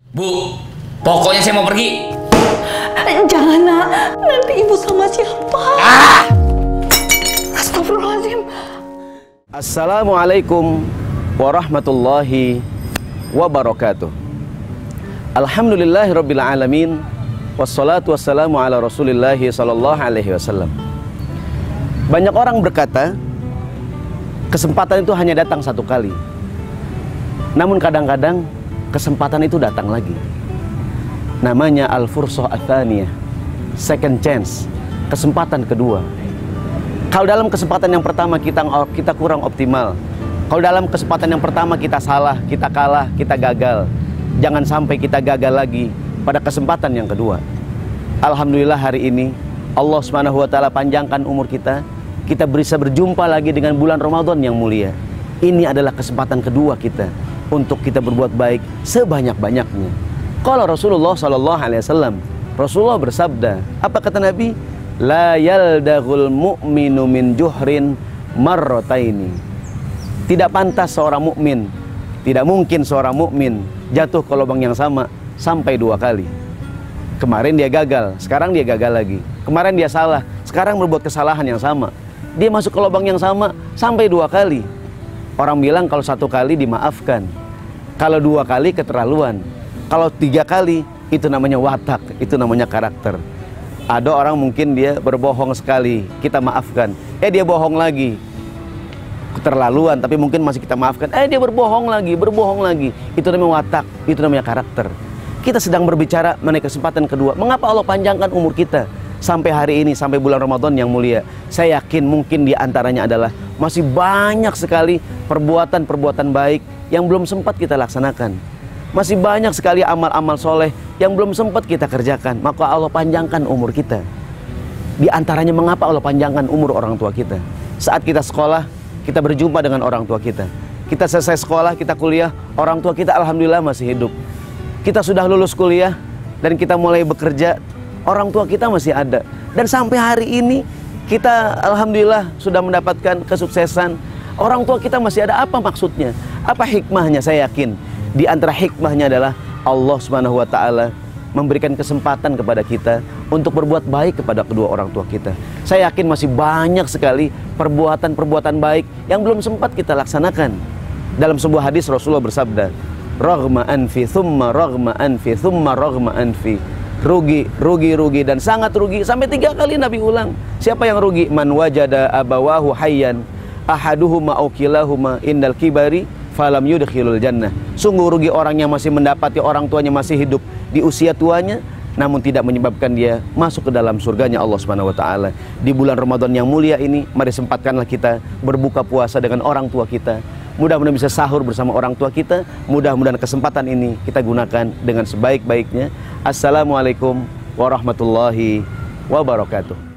Bu, pokoknya saya mau pergi. Jangan nak, nanti ibu sama siapa? Astagfirullahaladzim. Assalamualaikum warahmatullahi wabarakatuh. Alhamdulillahirabbil alamin. Wassalatu wassalamu ala Rasulillahi sallallahu alaihi wasallam. Banyak orang berkata, kesempatan itu hanya datang satu kali. Namun kadang-kadang kesempatan itu datang lagi. Namanya al-fursah ats-tsaniyah, second chance, kesempatan kedua. Kalau dalam kesempatan yang pertama kita kurang optimal, kalau dalam kesempatan yang pertama kita salah, kita kalah, kita gagal, jangan sampai kita gagal lagi pada kesempatan yang kedua. Alhamdulillah hari ini Allah Subhanahu wa taala panjangkan umur kita bisa berjumpa lagi dengan bulan Ramadan yang mulia. Ini adalah kesempatan kedua kita untuk kita berbuat baik sebanyak-banyaknya. Kalau Rasulullah sallallahu alaihi wasallam, Rasulullah bersabda, apa kata Nabi? La yaldaghul mu'minu min juhrin marrataini. Tidak pantas seorang mukmin, tidak mungkin seorang mukmin jatuh ke lubang yang sama sampai 2 kali. Kemarin dia gagal, sekarang dia gagal lagi. Kemarin dia salah, sekarang berbuat kesalahan yang sama. Dia masuk ke lubang yang sama sampai 2 kali. Orang bilang kalau 1 kali dimaafkan, kalau 2 kali keterlaluan, kalau 3 kali itu namanya watak, itu namanya karakter. Ada orang mungkin dia berbohong sekali, kita maafkan. Dia bohong lagi, keterlaluan, tapi mungkin masih kita maafkan. Dia berbohong lagi. Itu namanya watak, itu namanya karakter. Kita sedang berbicara mengenai kesempatan kedua. Mengapa Allah panjangkan umur kita sampai hari ini, sampai bulan Ramadan yang mulia? Saya yakin mungkin di antaranya adalah masih banyak sekali perbuatan-perbuatan baik yang belum sempat kita laksanakan. Masih banyak sekali amal-amal soleh yang belum sempat kita kerjakan. Maka Allah panjangkan umur kita. Di antaranya mengapa Allah panjangkan umur orang tua kita? Saat kita sekolah, kita berjumpa dengan orang tua kita. Kita selesai sekolah, kita kuliah, orang tua kita alhamdulillah masih hidup. Kita sudah lulus kuliah dan kita mulai bekerja, orang tua kita masih ada. Dan sampai hari ini kita alhamdulillah sudah mendapatkan kesuksesan. Orang tua kita masih ada. Apa maksudnya? Apa hikmahnya? Saya yakin di antara hikmahnya adalah Allah Subhanahu wa taala memberikan kesempatan kepada kita untuk berbuat baik kepada kedua orang tua kita. Saya yakin masih banyak sekali perbuatan-perbuatan baik yang belum sempat kita laksanakan. Dalam sebuah hadis Rasulullah bersabda, raghma anfi thumma raghma anfi thumma raghma anfi. Rugi dan sangat rugi. Sampai 3 kali Nabi ulang. Siapa yang rugi? Man wajada abawahu hayyan ahaduhuma aw kilahuma indal kibari falam yudkhilul jannah. Sungguh rugi orang yang masih mendapati orang tuanya masih hidup di usia tuanya, namun tidak menyebabkan dia masuk ke dalam surganya Allah Subhanahu wa taala. Di bulan Ramadan yang mulia ini, mari sempatkanlah kita berbuka puasa dengan orang tua kita. Mudah-mudahan bisa sahur bersama orang tua kita. Mudah-mudahan kesempatan ini kita gunakan dengan sebaik-baiknya. Assalamualaikum warahmatullahi wabarakatuh.